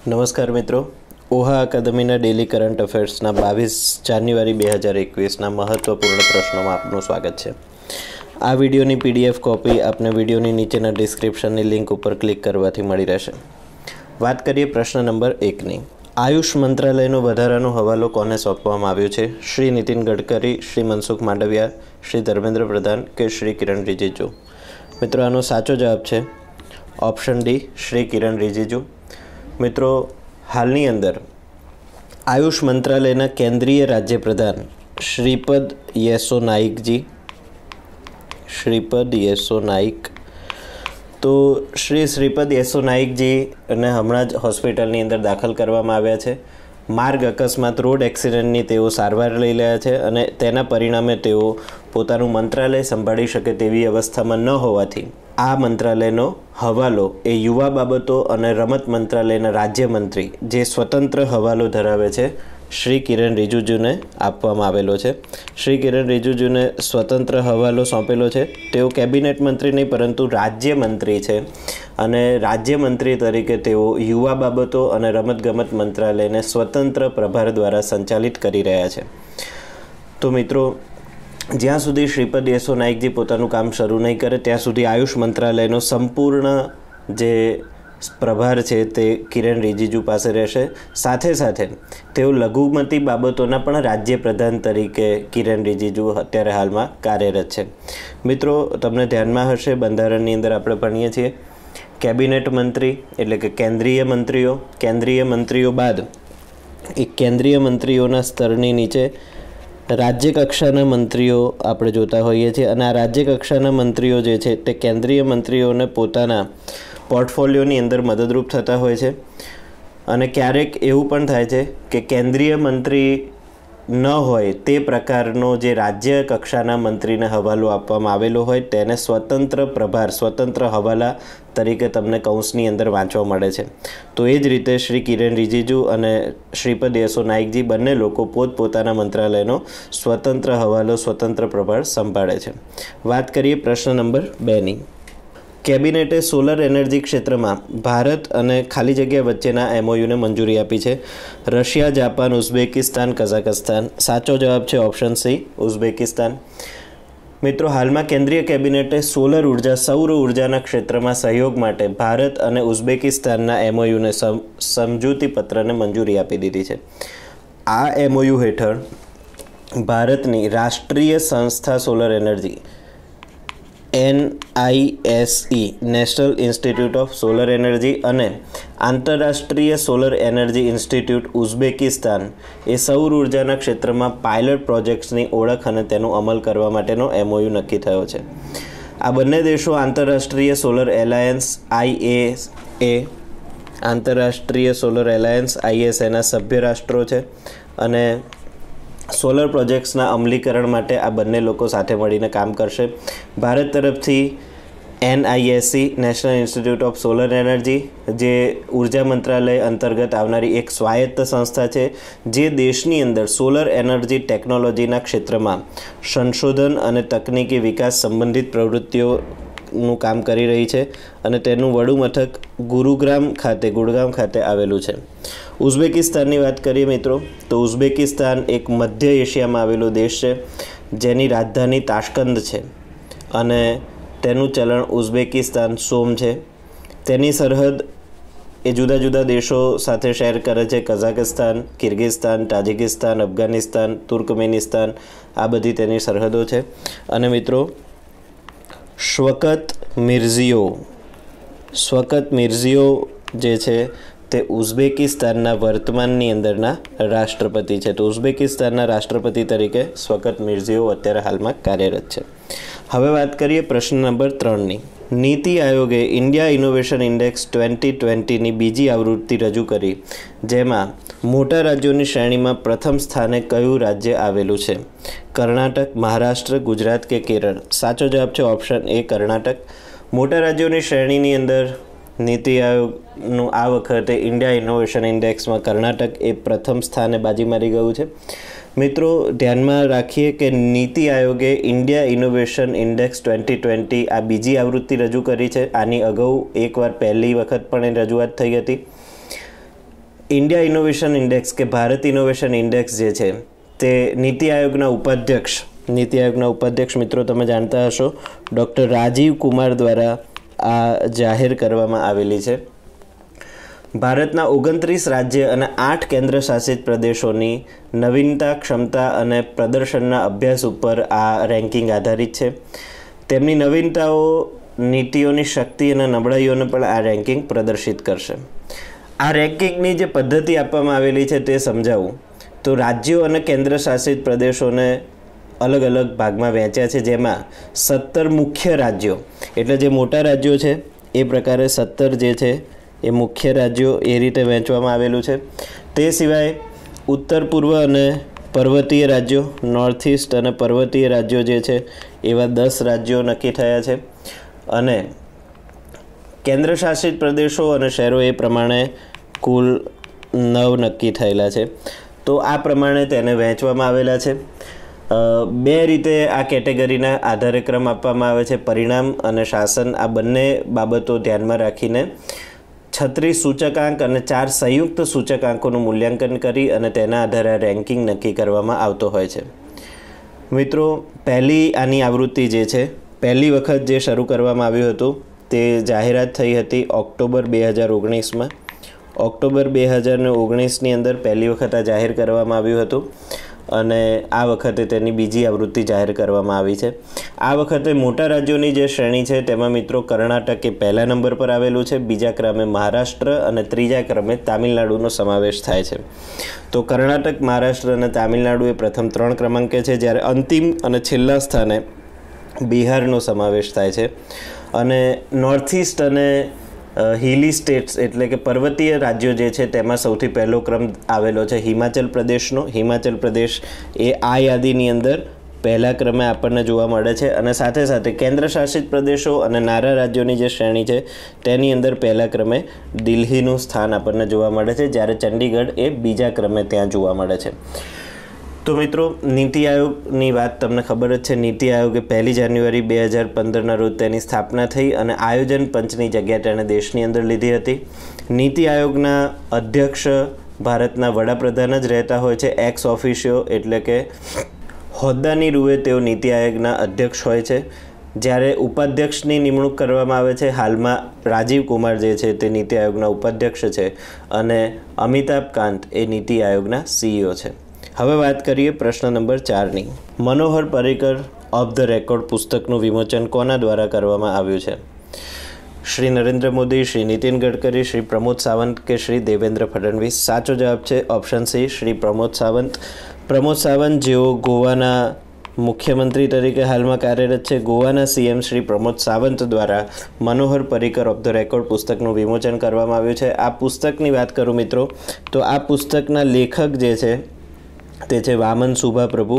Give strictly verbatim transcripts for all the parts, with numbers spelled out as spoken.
નમસ્કાર મિત્રો, ઓહા અકાદમીના daily current અફેર્સના બાવીસ જાન્યુઆરી બે હજાર એકવીસના મહત્વપૂર્ણ પ્રશ્નોમાં આપનું સ્વાગત છે। આ વિડીયોની પીડીએફ કોપી આપને વિડીયોની નીચેના ડિસ્ક્રિપ્શનની લિંક ઉપર ક્લિક કરવાથી મળી રહેશે। વાત કરીએ પ્રશ્ન નંબર એકની। આયુષ મંત્રાલયનો વધારાનો હવાલો કોને સોંપવામાં આવ્યો છે? શ્રી નીતિન ગડકરી, શ્રી મનસુખ માંડવિયા, શ્રી ધર્મેન્દ્ર પ્રધાન કે શ્રી કિરણ રિજિજુ? મિત્રો, આનો સાચો જવાબ છે ઓપ્શન ડી, શ્રી કિરણ રિજિજુ। મિત્રો, હાલની અંદર આયુષ મંત્રાલયના કેન્દ્રીય રાજ્ય પ્રધાન શ્રીપદ યેસો નાઇકજી શ્રીપદ યેસો નાઇક તો શ્રી શ્રીપદ યેસો નાઇકજીને હમણાં જ હોસ્પિટલની અંદર દાખલ કરવામાં આવ્યા છે। માર્ગ અકસ્માત રોડ એક્સિડન્ટની તેઓ સારવાર લઈ રહ્યા છે અને તેના પરિણામે તેઓ પોતાનું મંત્રાલય સંભાળી શકે તેવી અવસ્થામાં ન હોવાથી આ મંત્રાલયનો હવાલો એ યુવા બાબતો અને રમત મંત્રાલયના રાજ્યમંત્રી જે સ્વતંત્ર હવાલો ધરાવે છે શ્રી કિરણ રિજિજુને આપવામાં આવેલો છે। શ્રી કિરણ રિજિજુને સ્વતંત્ર હવાલો સોંપેલો છે। તેઓ કેબિનેટ મંત્રી નહીં પરંતુ રાજ્યમંત્રી છે અને રાજ્યમંત્રી તરીકે તેઓ યુવા બાબતો અને રમતગમત મંત્રાલયને સ્વતંત્ર પ્રભાર દ્વારા સંચાલિત કરી રહ્યા છે। તો મિત્રો, જ્યાં સુધી શ્રીપદ યેસો નાઇકજી પોતાનું કામ શરૂ નહીં કરે ત્યાં સુધી આયુષ મંત્રાલયનો સંપૂર્ણ જે પ્રભાર છે તે કિરણ રિજિજુ પાસે રહેશે। સાથે સાથે તેઓ લઘુમતી બાબતોના પણ રાજ્ય પ્રધાન તરીકે કિરણ રિજિજુ અત્યારે હાલમાં કાર્યરત છે। મિત્રો, તમને ધ્યાનમાં હશે બંધારણની અંદર આપણે ભણીએ છીએ કેબિનેટ મંત્રી એટલે કે કેન્દ્રીય મંત્રીઓ, કેન્દ્રીય મંત્રીઓ બાદ એ કેન્દ્રીય મંત્રીઓના સ્તરની નીચે રાજ્ય કક્ષાના મંત્રીઓ આપણે જોતા હોઈએ છીએ અને આ રાજ્ય કક્ષાના મંત્રીઓ જે છે તે કેન્દ્રીય મંત્રીઓને પોતાના પોર્ટફોલિયોની અંદર મદદરૂપ થતા હોય છે અને ક્યારેક એવું પણ થાય છે કે કેન્દ્રીય મંત્રી ન હોય તે પ્રકારનો જે રાજ્ય કક્ષાના મંત્રીને હવાલો આપવામાં આવેલો હોય તેને સ્વતંત્ર પ્રભાર, સ્વતંત્ર હવાલા તરીકે તમને કૌંસની અંદર વાંચવા મળે છે। તો એ જ રીતે શ્રી કિરણ રિજિજુ અને શ્રીપદ યેસો નાઇકજી બંને લોકો પોતપોતાના મંત્રાલયનો સ્વતંત્ર હવાલો, સ્વતંત્ર પ્રભાર સંભાળે છે। વાત કરીએ પ્રશ્ન નંબર બેની। કેબિનેટે સોલર એનર્જી ક્ષેત્રમાં ભારત અને ખાલી જગ્યા વચ્ચેના એમઓયુને મંજૂરી આપી છે। Russia, Japan, Uzbekistan, Kazakhstan? સાચો જવાબ છે ઓપ્શન સી, ઉઝબેકિસ્તાન। મિત્રો, હાલમાં કેન્દ્રીય કેબિનેટે સોલર ઉર્જા, સૌર ઉર્જાના ક્ષેત્રમાં સહયોગ માટે ભારત અને ઉઝબેકિસ્તાનના એમઓયુને સમજૂતી પત્રને મંજૂરી આપી દીધી છે। આ એમઓયુ હેઠળ ભારતની રાષ્ટ્રીય સંસ્થા solar energy N I S E National Institute of Solar Energy અને આંતરરાષ્ટ્રીય સોલર એનર્જી ઇન્સ્ટિટ્યૂટ ઉઝબેકિસ્તાન એ સૌર ઉર્જાના ક્ષેત્રમાં પાયલટ પ્રોજેક્ટ્સની ઓળખ અને તેનો અમલ કરવા માટેનો એમઓયુ નક્કી થયો છે। આ બંને દેશો આંતરરાષ્ટ્રીય solar alliance I S A આંતરરાષ્ટ્રીય સોલર એલાયન્સ આઈ એસ એના સભ્ય રાષ્ટ્રો છે અને સોલર પ્રોજેક્ટ્સના અમલીકરણ માટે આ બંને લોકો સાથે મળીને કામ કરશે। ભારત તરફથી N I S E National Institute of Solar Energy જે ઉર્જા મંત્રાલય અંતર્ગત આવનારી એક સ્વાયત્ત સંસ્થા છે જે દેશની અંદર સોલર એનર્જી ટેકનોલોજીના ક્ષેત્રમાં સંશોધન અને તકનીકી વિકાસ સંબંધિત પ્રવૃત્તિઓનું કામ કરી રહી છે અને તેનું વડું મથક ગુરુગ્રામ ખાતે ગુડગામ ખાતે આવેલું છે। ઉઝબેકિસ્તાનની વાત કરીએ મિત્રો, તો ઉઝબેકિસ્તાન એક મધ્ય એશિયામાં આવેલો દેશ છે જેની રાજધાની તાશ્કંદ છે અને તેનું ચલણ ઉઝબેકિસ્તાન સોમ છે। તેની સરહદ એ જુદા જુદા દેશો સાથે શેર કરે છે, Kazakhstan, Kyrgyzstan, Tajikistan, Afghanistan, Turkmenistan, આ બધી તેની સરહદો છે। અને મિત્રો, શવકત મિર્ઝિયો શવકત મિર્ઝિયો જે છે તે ઉઝબેકિસ્તાનના વર્તમાનની અંદરના રાષ્ટ્રપતિ છે। તો ઉઝબેકિસ્તાનના રાષ્ટ્રપતિ તરીકે શવકત મિર્ઝિયો અત્યારે હાલમાં કાર્યરત છે। હવે વાત કરીએ પ્રશ્ન નંબર ત્રણની। નીતિ આયોગે ઇન્ડિયા ઇનોવેશન ઇન્ડેક્સ ટ્વેન્ટી ટ્વેન્ટીની બીજી આવૃત્તિ રજૂ કરી જેમાં મોટા રાજ્યોની શ્રેણીમાં પ્રથમ સ્થાને કયું રાજ્ય આવેલું છે? કર્ણાટક, મહારાષ્ટ્ર, ગુજરાત કે કેરળ? સાચો જવાબ છે ઓપ્શન એ, કર્ણાટક। મોટા રાજ્યોની શ્રેણીની અંદર નીતિ આયોગનું આ વખતે ઇન્ડિયા ઇનોવેશન ઇન્ડેક્સમાં કર્ણાટક એ પ્રથમ સ્થાને બાજી મારી ગયું છે। મિત્રો, ધ્યાનમાં રાખીએ કે નીતિ આયોગે India innovation index twenty twenty આ બીજી આવૃત્તિ રજૂ કરી છે। આની અગાઉ એકવાર પહેલી વખત પણ એ રજૂઆત થઈ હતી। ઇન્ડિયા ઇનોવેશન ઇન્ડેક્સ કે ભારત ઇનોવેશન ઇન્ડેક્સ જે છે તે નીતિ આયોગના ઉપાધ્યક્ષ નીતિ આયોગના ઉપાધ્યક્ષ મિત્રો તમે જાણતા હશો ડૉક્ટર રાજીવ કુમાર દ્વારા આ જાહેર કરવામાં આવેલી છે. ભારતના ઓગણત્રીસ રાજ્ય અને આઠ કેન્દ્ર શાસિત પ્રદેશોની નવીનતા, ક્ષમતા અને પ્રદર્શનના અભ્યાસ ઉપર આ રેન્કિંગ આધારિત છે. તેમની નવીનતાઓ, નીતિઓની શક્તિ અને નબળાઈઓને પણ આ રેન્કિંગ પ્રદર્શિત કરશે. આ રેન્કિંગની જે પદ્ધતિ આપવામાં આવેલી છે તે સમજાવું તો રાજ્યો અને કેન્દ્ર શાસિત પ્રદેશોને અલગ અલગ ભાગમાં વહેંચ્યા છે, જેમાં સત્તર મુખ્ય રાજ્યો એટલે જે મોટા રાજ્યો છે એ પ્રકારે સત્તર જે છે એ મુખ્ય રાજ્યો એ રીતે વહેંચવામાં આવેલું છે. તે સિવાય ઉત્તર પૂર્વ અને પર્વતીય રાજ્યો, નોર્થ ઇસ્ટ અને પર્વતીય રાજ્યો જે છે એવા દસ રાજ્યો નક્કી થયા છે અને કેન્દ્ર શાસિત પ્રદેશો અને શહેરો એ પ્રમાણે કુલ નવ નક્કી થયેલા છે. તો આ પ્રમાણે તેને વહેંચવામાં આવેલા છે. બે રીતે આ કેટેગરીના આધારે ક્રમ આપવામાં આવે છે. પરિણામ અને શાસન આ બંને બાબતો ધ્યાનમાં રાખીને છત્રીસ સૂચકાંક અને ચાર સંયુક્ત સૂચકાંકોનું મૂલ્યાંકન કરી અને તેના આધારે રેન્કિંગ નક્કી કરવામાં આવતો હોય છે. મિત્રો, પહેલી આની આવૃત્તિ જે છે પહેલી વખત જે શરૂ કરવામાં આવ્યું હતું તે જાહેરાત થઈ હતી ઓક્ટોબર બે હજાર ઓગણીસમાં. ઓક્ટોબર બે હજાર ઓગણીસની અંદર પહેલી વખત આ જાહેર કરવામાં આવ્યું હતું અને આ વખતે તેની બીજી આવૃત્તિ જાહેર કરવામાં આવી છે. આ વખતે મોટા રાજ્યોની જે શ્રેણી છે તેમાં મિત્રો કર્ણાટક એ પહેલા નંબર પર આવેલું છે, બીજા ક્રમે મહારાષ્ટ્ર અને ત્રીજા ક્રમે તામિલનાડુનો સમાવેશ થાય છે. તો કર્ણાટક, મહારાષ્ટ્ર અને તામિલનાડુ એ પ્રથમ ત્રણ ક્રમાંકે છે, જ્યારે અંતિમ અને છેલ્લા સ્થાને બિહારનો સમાવેશ થાય છે. અને નોર્થ ઇસ્ટ અને હિલી સ્ટેટ્સ એટલે કે પર્વતીય રાજ્યો જે છે તેમાં સૌથી પહેલો ક્રમ આવેલો છે હિમાચલ પ્રદેશનો. હિમાચલ પ્રદેશ એ આ યાદીની અંદર પહેલા ક્રમે આપણને જોવા મળે છે અને સાથે સાથે કેન્દ્ર શાસિત પ્રદેશો અને નાના રાજ્યોની જે શ્રેણી છે તેની અંદર પહેલા ક્રમે દિલ્હીનું સ્થાન આપણને જોવા મળે છે, જ્યારે ચંડીગઢ એ બીજા ક્રમે ત્યાં જોવા મળે છે. તો મિત્રો, નીતિ આયોગની વાત તમને ખબર જ છે. નીતિ આયોગે પહેલી જાન્યુઆરી બે હજાર પંદરના રોજ તેની સ્થાપના થઈ અને આયોજન પંચની જગ્યા તેણે દેશની અંદર લીધી હતી. નીતિ આયોગના અધ્યક્ષ ભારતના વડાપ્રધાન જ રહેતા હોય છે, એક્સ ઓફિશિયો એટલે કે હોદ્દાની રૂએ તેઓ નીતિ આયોગના અધ્યક્ષ હોય છે, જ્યારે ઉપાધ્યક્ષની નિમણૂક કરવામાં આવે છે. હાલમાં રાજીવ કુમાર જે છે તે નીતિ આયોગના ઉપાધ્યક્ષ છે અને અમિતાભ કાંત એ નીતિ આયોગના સીઈઓ છે. હવે વાત કરીએ પ્રશ્ન નંબર ચારની. Manohar Parrikar off the record પુસ્તકનું વિમોચન કોના દ્વારા કરવામાં આવ્યું છે? શ્રી નરેન્દ્ર મોદી, શ્રી નીતિન ગડકરી, શ્રી પ્રમોદ સાવંત કે શ્રી દેવેન્દ્ર ફડણવીસ? સાચો જવાબ છે ઓપ્શન સી, શ્રી પ્રમોદ સાવંત. પ્રમોદ સાવંત જેઓ ગોવાના મુખ્યમંત્રી તરીકે હાલમાં કાર્યરત છે, ગોવાના સીએમ શ્રી પ્રમોદ સાવંત દ્વારા Manohar Parrikar off the record પુસ્તકનું વિમોચન કરવામાં આવ્યું છે. આ પુસ્તકની વાત કરું મિત્રો તો આ પુસ્તકના લેખક જે છે તે છે વામન સુભા પ્રભુ.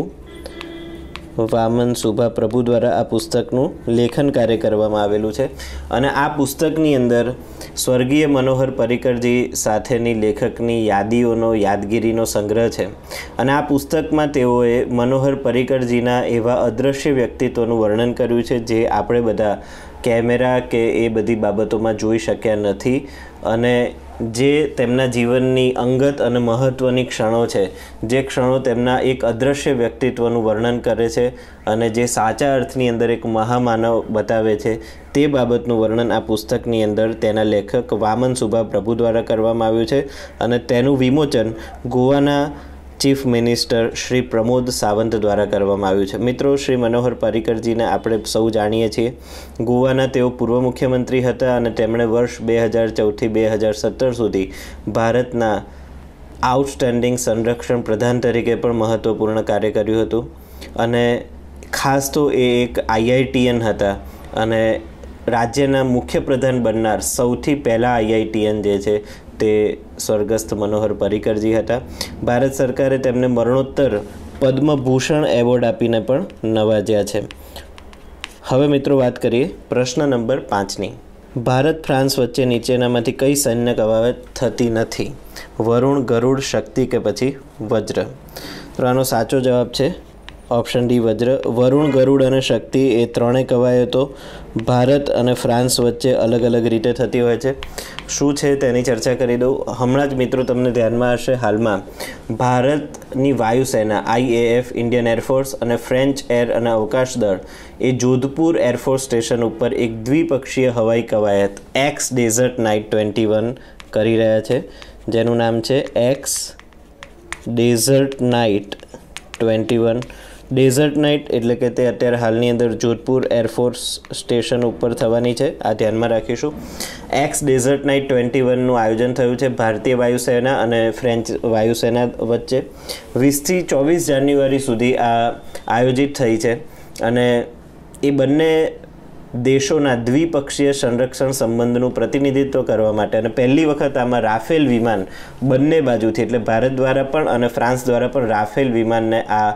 વામન સુભા પ્રભુ દ્વારા આ પુસ્તકનું લેખન કાર્ય કરવામાં આવેલું છે અને આ પુસ્તકની અંદર સ્વર્ગીય મનોહર પર્રિકરજી સાથેની લેખકની યાદીઓનો યાદગીરીનો સંગ્રહ છે અને આ પુસ્તકમાં તેઓએ મનોહર પર્રિકરજીના એવા અદૃશ્ય વ્યક્તિત્વનું વર્ણન કર્યું છે જે આપણે બધા કેમેરા કે એ બધી બાબતોમાં જોઈ શક્યા નથી અને જે તેમના જીવનની અંગત અને મહત્ત્વની ક્ષણો છે, જે ક્ષણો તેમના એક અદૃશ્ય વ્યક્તિત્વનું વર્ણન કરે છે અને જે સાચા અર્થની અંદર એક મહામાનવ બતાવે છે, તે બાબતનું વર્ણન આ પુસ્તકની અંદર તેના લેખક વામન સુભા પ્રભુ દ્વારા કરવામાં આવ્યું છે અને તેનું વિમોચન ગોવાના ચીફ મિનિસ્ટર શ્રી પ્રમોદ સાવંત દ્વારા કરવામાં આવ્યું છે. મિત્રો, શ્રી મનોહર પર્રિકરજીને આપણે સૌ જાણીએ છીએ. ગોવાના તેઓ પૂર્વ મુખ્યમંત્રી હતા અને તેમણે વર્ષ બે હજાર ચૌદથી બે હજાર સત્તર સુધી ભારતના આઉટસ્ટેન્ડિંગ સંરક્ષણ પ્રધાન તરીકે પણ મહત્ત્વપૂર્ણ કાર્ય કર્યું હતું અને ખાસ તો એ એક આઈઆઈટીએન હતા અને રાજ્યના મુખ્યપ્રધાન બનનાર સૌથી પહેલાં આઈઆઈટીએન જે છે તે સ્વર્ગસ્થ મનોહર પર્રિકરજી હતા. ભારત સરકારે તેમને મરણોત્તર પદ્મભૂષણ એવોર્ડ આપીને પણ નવાજ્યા છે. હવે મિત્રો વાત કરીએ પ્રશ્ન નંબર પાંચની. ભારત ફ્રાન્સ વચ્ચે નીચેનામાંથી કઈ સૈન્ય કવાયત થતી નથી? વરુણ, ગરુડ, શક્તિ કે પછી વજ્ર? તો આનો સાચો જવાબ છે ઓપ્શન ડી વજ્ર. વરુણ, ગરુડ અને શક્તિ એ ત્રણેય કવાયતો ભારત અને ફ્રાન્સ વચ્ચે અલગ અલગ રીતે થતી હોય છે. શું છે તેની ચર્ચા કરી દઉં. હમણાં જ મિત્રો તમને ધ્યાનમાં હશે, હાલમાં ભારતની વાયુસેના આઈએએફ, ઇન્ડિયન એરફોર્સ અને ફ્રેન્ચ એર અને અવકાશ દળ એ જોધપુર એરફોર્સ સ્ટેશન ઉપર એક દ્વિપક્ષીય હવાઈ કવાયત X desert knight twenty one કરી રહ્યા છે, જેનું નામ છે X desert knight twenty one. Desert knight એટલે કે તે અત્યારે હાલની અંદર જોધપુર એરફોર્સ સ્ટેશન ઉપર થવાની છે, આ ધ્યાનમાં રાખીશું. એક્સ ડેઝર્ટ નાઇટ ટ્વેન્ટી વનનું આયોજન થયું છે ભારતીય વાયુસેના અને ફ્રેન્ચ વાયુસેના વચ્ચે. વીસથી ચોવીસ જાન્યુઆરી સુધી આ આયોજિત થઈ છે અને એ બંને દેશોના દ્વિપક્ષીય સંરક્ષણ સંબંધનું પ્રતિનિધિત્વ કરવા માટે અને પહેલી વખત આમાં રાફેલ વિમાન બંને બાજુથી, એટલે ભારત દ્વારા પણ અને ફ્રાન્સ દ્વારા પણ રાફેલ વિમાનને આ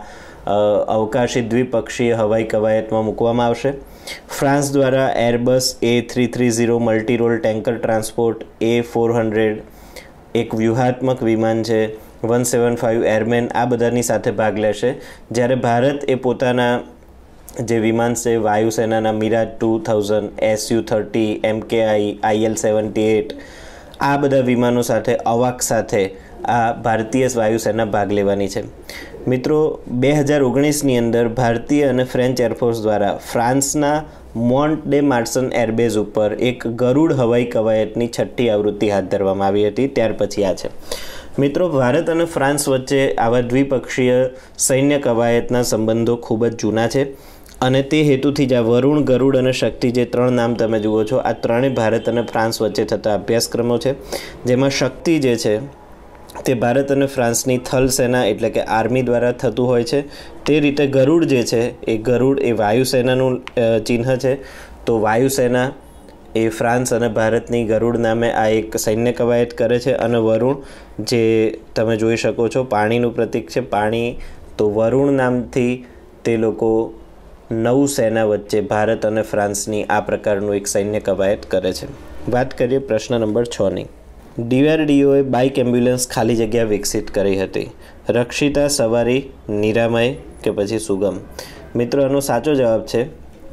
અવકાશી દ્વિપક્ષીય હવાઈ કવાયતમાં મૂકવામાં આવશે. ફ્રાન્સ દ્વારા Airbus A three three zero multirole tanker transport A four hundred એક વ્યૂહાત્મક વિમાન છે, વન સેવન ફાઇવ એરમેન, આ બધાની સાથે ભાગ લેશે. જ્યારે ભારત એ પોતાના જે વિમાન છે વાયુસેનાના Mirage two thousand, SU thirty, MKI, IL seventy eight, આ બધા વિમાનો સાથે અવાક સાથે આ ભારતીય વાયુસેના ભાગ લેવાની છે. મિત્રો, બે હજાર ઓગણીસની અંદર ભારતીય અને ફ્રેન્ચ એરફોર્સ દ્વારા ફ્રાન્સના મોન્ટ ડે માર્સન એરબેઝ ઉપર એક ગરુડ હવાઈ કવાયતની છઠ્ઠી આવૃત્તિ હાથ ધરવામાં આવી હતી. ત્યાર પછી આ છે. મિત્રો, ભારત અને ફ્રાન્સ વચ્ચે આવા દ્વિપક્ષીય સૈન્ય કવાયતના સંબંધો ખૂબ જ જૂના છે અને તે હેતુથી જ આ વરુણ, ગરુડ અને શક્તિ જે ત્રણ નામ તમે જુઓ છો, આ ત્રણેય ભારત અને ફ્રાન્સ વચ્ચે થતા અભ્યાસક્રમો છે, જેમાં શક્તિ જે છે તે ભારત અને ફ્રાન્સની થલ સેના એટલે કે આર્મી દ્વારા થતું હોય છે. તે રીતે ગરુડ જે છે એ ગરુડ એ વાયુસેનાનું ચિહ્ન છે. તો વાયુસેના એ ફ્રાન્સ અને ભારતની ગરુડ નામે આ એક સૈન્ય કવાયત કરે છે. અને વરુણ જે તમે જોઈ શકો છો પાણીનું પ્રતીક છે, પાણી, તો વરુણ નામથી તે લોકો નૌ સેના વચ્ચે ભારત અને ફ્રાન્સની આ પ્રકારનું એક સૈન્ય કવાયત કરે છે. વાત કરીએ પ્રશ્ન નંબર છની. ડીઆરડીઓએ બાઇક એમ્બ્યુલન્સ ખાલી જગ્યા વિકસિત કરી હતી. રક્ષિતા, સવારી, નિરામય કે પછી સુગમ? મિત્રો, આનો સાચો જવાબ છે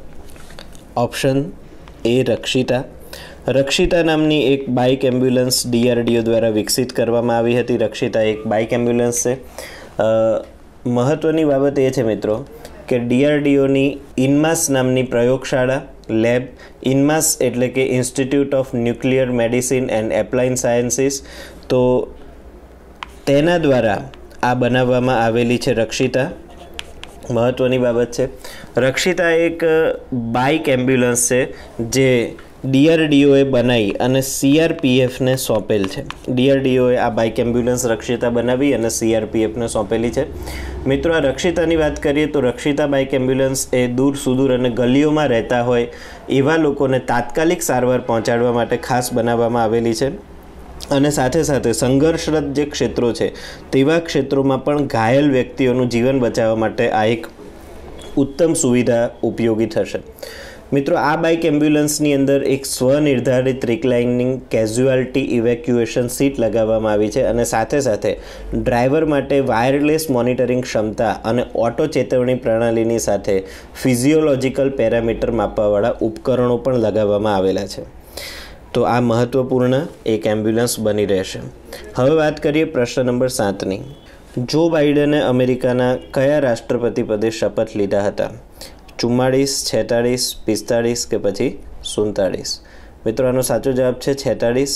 ઓપ્શન એ રક્ષિતા. રક્ષિતા નામની એક બાઇક એમ્બ્યુલન્સ ડીઆરડીઓ દ્વારા વિકસિત કરવામાં આવી હતી. રક્ષિતા એક બાઇક એમ્બ્યુલન્સ છે. મહત્ત્વની બાબત એ છે મિત્રો કે ડીઆરડીઓની ઇન્માસ નામની પ્રયોગશાળા લેબ, ઇન્માસ એટલે કે institute of nuclear medicine and appliance sciences, તો તેના દ્વારા આ બનાવવામાં આવેલી છે રક્ષિતા. મહત્ત્વની બાબત છે. રક્ષિતા એક બાઇક એમ્બ્યુલન્સ છે જે ડીઆરડીઓએ બનાવી અને સીઆરપીએફને સોંપેલ છે. ડીઆરડીઓએ આ બાઇક એમ્બ્યુલન્સ રક્ષિતા બનાવી અને સીઆરપીએફને સોંપેલી છે. મિત્રો, આ રક્ષિતાની વાત કરીએ તો રક્ષિતા બાઇક એમ્બ્યુલન્સ એ દૂર સુદૂર અને ગલીઓમાં રહેતા હોય એવા લોકોને તાત્કાલિક સારવાર પહોંચાડવા માટે ખાસ બનાવવામાં આવેલી છે. અને સાથે સાથે સંઘર્ષરત જે ક્ષેત્રો છે તેવા ક્ષેત્રોમાં પણ ઘાયલ વ્યક્તિઓનું જીવન બચાવવા માટે આ એક ઉત્તમ સુવિધા ઉપયોગી થશે. મિત્રો, આ બાઇક એમ્બ્યુલન્સની અંદર એક સ્વનિર્ધારિત રિક્લાઇનિંગ કેઝ્યુઆલિટી ઇવેક્યુએશન સીટ લગાવવામાં આવી છે અને સાથે સાથે ડ્રાઈવર માટે વાયરલેસ મોનિટરિંગ ક્ષમતા અને ઓટો ચેતવણી પ્રણાલીની સાથે ફિઝિયોલોજિકલ પેરામીટર માપવાવાળા ઉપકરણો પણ લગાવવામાં આવેલા છે. તો આ મહત્ત્વપૂર્ણ એક એમ્બ્યુલન્સ બની રહેશે. હવે વાત કરીએ પ્રશ્ન નંબર સાતની. જો બાઇડને અમેરિકાના કયા રાષ્ટ્રપતિ પદે શપથ લીધા હતા? ચુમ્માળીસ, છેતાળીસ, પિસ્તાળીસ કે પછી સુડતાળીસ? મિત્રો, આનો સાચો જવાબ છે છેતાળીસ.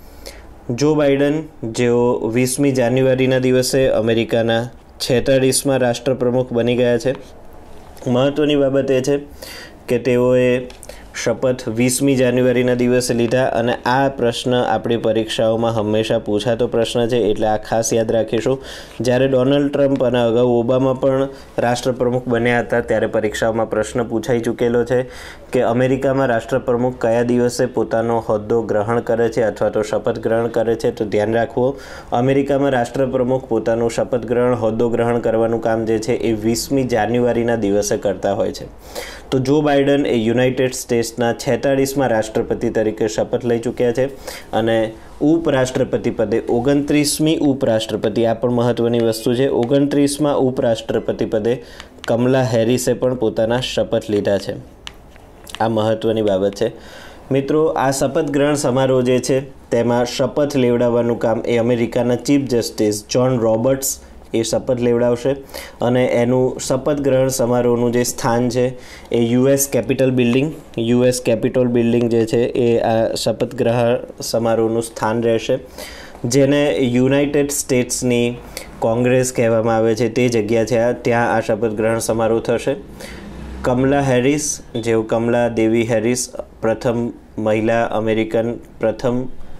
જો બાઇડન જેઓ વીસમી જાન્યુઆરીના દિવસે અમેરિકાના છેતાળીસમાં રાષ્ટ્રપ્રમુખ બની ગયા છે. મહત્ત્વની બાબત એ છે કે તેઓએ શપથ વીસમી જાન્યુઆરીના દિવસે લીધા અને આ પ્રશ્ન આપણી પરીક્ષાઓમાં હંમેશા પૂછાતો પ્રશ્ન છે, એટલે આ ખાસ યાદ રાખીશું. જ્યારે ડોનાલ્ડ ટ્રમ્પ અને અગાઉ ઓબામા પણ રાષ્ટ્રપ્રમુખ બન્યા હતા ત્યારે પરીક્ષાઓમાં પ્રશ્ન પૂછાઈ ચૂકેલો છે કે અમેરિકામાં રાષ્ટ્રપ્રમુખ કયા દિવસે પોતાનો હોદ્દો ગ્રહણ કરે છે અથવા તો શપથ ગ્રહણ કરે છે. તો ધ્યાન રાખવું, અમેરિકામાં રાષ્ટ્રપ્રમુખ પોતાનું શપથ ગ્રહણ હોદ્દો ગ્રહણ કરવાનું કામ જે છે એ વીસમી જાન્યુઆરીના દિવસે કરતા હોય છે. તો જો બાઇડન એ યુનાઇટેડ સ્ટેટ્સના છેતાળીસમાં રાષ્ટ્રપતિ તરીકે શપથ લઈ ચૂક્યા છે અને ઉપરાષ્ટ્રપતિ પદે ઓગણત્રીસમી ઉપરાષ્ટ્રપતિ, આ પણ મહત્ત્વની વસ્તુ છે, ઓગણત્રીસમાં ઉપરાષ્ટ્રપતિ પદે કમલા હેરિસે પણ પોતાના શપથ લીધા છે. આ મહત્ત્વની બાબત છે. મિત્રો, આ શપથ ગ્રહણ સમારોહ જે છે તેમાં શપથ લેવડાવવાનું કામ એ અમેરિકાના ચીફ જસ્ટિસ જોન રોબર્ટ્સ એ શપથ લેવડાવશે અને એનું શપથ ગ્રહણ સમારોહનું જે સ્થાન છે એ US capitol building US capitol building જે છે એ આ શપથ ગ્રહણ સમારોહનું સ્થાન રહેશે, જેને યુનાઇટેડ સ્ટેટ્સની કોંગ્રેસ કહેવામાં આવે છે. તે જગ્યા છે ત્યાં આ શપથ ગ્રહણ સમારોહ થશે. કમલા હેરિસ, જેઓ કમલા દેવી હેરિસ પ્રથમ મહિલા અમેરિકન, પ્રથમ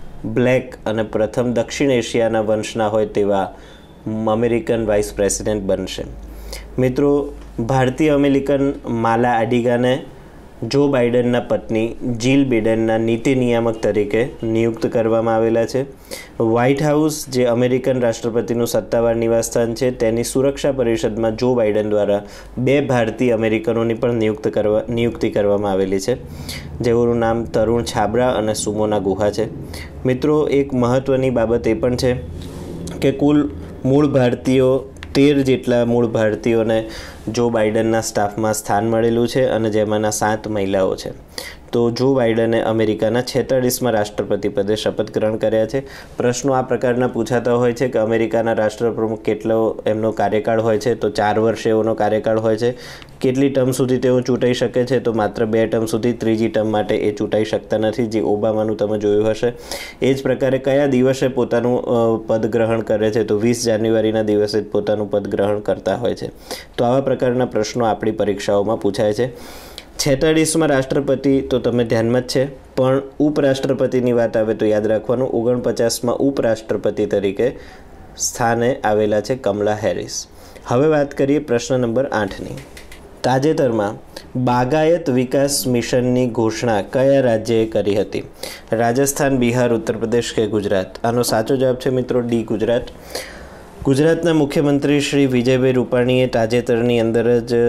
બ્લેક અને પ્રથમ દક્ષિણ એશિયાના વંશના હોય તેવા અમેરિકન વાઇસ પ્રેસિડેન્ટ બનશે. મિત્રો, ભારતીય અમેરિકન માલા આડિગાને જો બાઇડનના પત્ની જીલ બાઇડનના નીતિ નિયામક તરીકે નિયુક્ત કરવામાં આવેલા છે. વ્હાઇટ હાઉસ, જે અમેરિકન રાષ્ટ્રપતિનું સત્તાવાર નિવાસસ્થાન છે, તેની સુરક્ષા પરિષદમાં જો બાઇડન દ્વારા બે ભારતીય અમેરિકનોની પણ નિયુક્ત કરવા નિયુક્તિ કરવામાં આવેલી છે, જેઓનું નામ તરુણ છાબરા અને સુમોના ગુહા છે. મિત્રો, એક મહત્ત્વની બાબત એ પણ છે કે કુલ મૂળ ભારતીયો તેર જેટલા મૂળ ભારતીયોને જો બાઇડનના સ્ટાફમાં સ્થાન મળેલું છે અને જેમાંના સાત મહિલાઓ છે. તો જો બાઇડને અમેરિકાના છેતાળીસમાં રાષ્ટ્રપતિ પદે શપથ ગ્રહણ કર્યા છે. પ્રશ્નો આ પ્રકારના પૂછાતા હોય છે કે અમેરિકાના રાષ્ટ્રપ્રમુખ કેટલો એમનો કાર્યકાળ હોય છે, તો ચાર વર્ષ એઓનો કાર્યકાળ હોય છે. કેટલી ટર્મ સુધી તેઓ ચૂંટાઈ શકે છે, તો માત્ર બે ટર્મ સુધી, ત્રીજી ટર્મ માટે એ ચૂંટાઈ શકતા નથી, જે ઓબામાનું તમે જોયું હશે. એ જ પ્રકારે કયા દિવસે પોતાનું પદ ગ્રહણ કરે છે, તો વીસ જાન્યુઆરીના દિવસે જ પોતાનું પદ ગ્રહણ કરતા હોય છે. તો આવા પ્રકારના પ્રશ્નો આપણી પરીક્ષાઓમાં પૂછાય છે. છેતાળીસમાં રાષ્ટ્રપતિ તો તમે ધ્યાનમાં જ છે, પણ ઉપરાષ્ટ્રપતિની વાત આવે તો યાદ રાખવાનું ઓગણપચાસમાં ઉપરાષ્ટ્રપતિ તરીકે સ્થાને આવેલા છે કમલા હેરિસ. હવે વાત કરીએ પ્રશ્ન નંબર આઠની. તાજેતરમાં બાગાયત વિકાસ મિશનની ઘોષણા કયા રાજ્યએ કરી હતી? રાજસ્થાન, બિહાર, ઉત્તર પ્રદેશ કે ગુજરાત? આનો સાચો જવાબ છે મિત્રો ડી, ગુજરાત. ગુજરાતના મુખ્યમંત્રી શ્રી વિજયભાઈ રૂપાણીએ તાજેતરની અંદર જ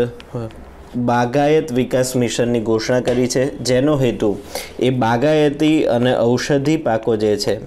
બાગાયત વિકાસ મિશનની ઘોષણા કરી છે, જેનો હેતુ એ બાગાયતી અને ઔષધિ પાકો જે છે,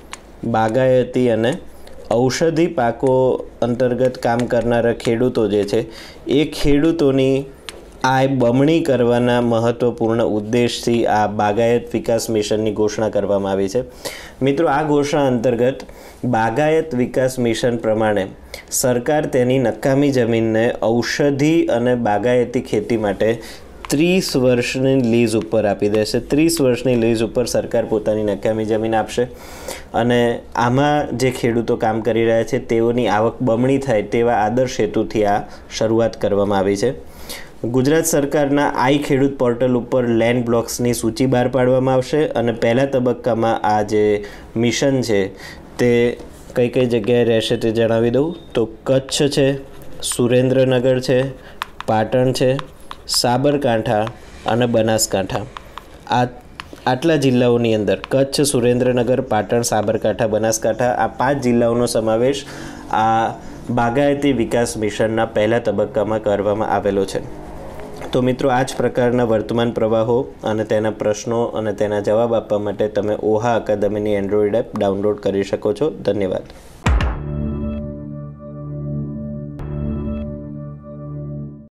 બાગાયતી અને ઔષધિ પાકો અંતર્ગત કામ કરનારા ખેડૂતો જે છે એ ખેડૂતોની આય બમણી કરવાના મહત્ત્વપૂર્ણ ઉદ્દેશથી આ બાગાયત વિકાસ મિશનની ઘોષણા કરવામાં આવી છે. મિત્રો, આ ઘોષણા અંતર્ગત બાગાયત વિકાસ મિશન પ્રમાણે સરકાર તેની નકામી જમીનને ઔષધિ અને બાગાયતી ખેતી માટે ત્રીસ વર્ષની લીઝ ઉપર આપી દેશે. ત્રીસ વર્ષની લીઝ ઉપર સરકાર પોતાની નકામી જમીન આપશે અને આમાં જે ખેડૂતો કામ કરી રહ્યા છે તેઓની આવક બમણી થાય તેવા આદર્શ હેતુથી આ શરૂઆત કરવામાં આવી છે. ગુજરાત સરકારના આઈ ખેડૂત પોર્ટલ ઉપર લેન્ડ બ્લોક્સની સૂચિ બહાર પાડવામાં આવશે અને પહેલા તબક્કામાં આ જે મિશન છે તે કઈ કઈ જગ્યાએ રહેશે તે જણાવી દઉં તો કચ્છ છે, સુરેન્દ્રનગર છે, પાટણ છે, સાબરકાંઠા અને બનાસકાંઠા. આ આટલા જિલ્લાઓની અંદર કચ્છ, સુરેન્દ્રનગર, પાટણ, સાબરકાંઠા, બનાસકાંઠા આ પાંચ જિલ્લાઓનો સમાવેશ આ બાગાયતી વિકાસ મિશનના પહેલા તબક્કામાં કરવામાં આવેલો છે. તો મિત્રો, આ જ પ્રકારના વર્તમાન પ્રવાહો અને તેના પ્રશ્નો અને તેના જવાબ આપવા માટે તમે ઓહા અકાદમીની એન્ડ્રોઈડ એપ ડાઉનલોડ કરી શકો છો. ધન્યવાદ.